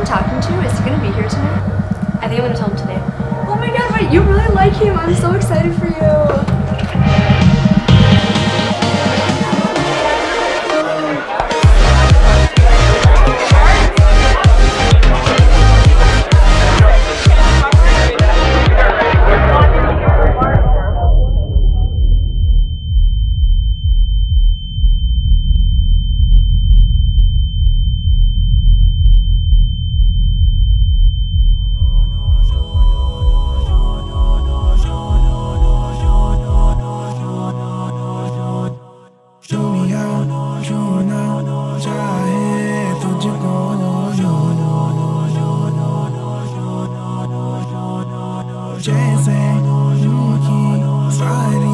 talking to? Is he gonna be here tonight? I think I'm gonna tell him today. Oh my god, wait, you really like him. I'm so excited for you. जैसे यूं ही सारी